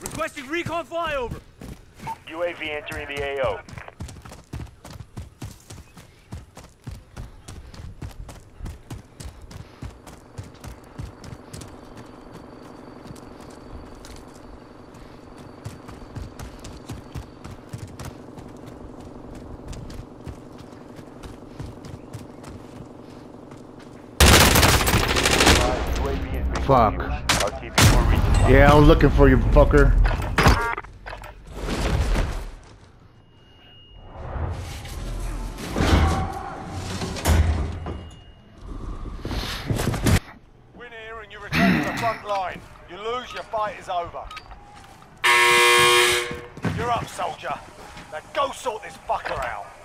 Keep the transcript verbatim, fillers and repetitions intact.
Requesting recon flyover. U A V entering the A O. Fuck. Yeah, I was looking for you, fucker. Win here and you return to the front line. You lose, your fight is over. You're up, soldier. Now go sort this fucker out.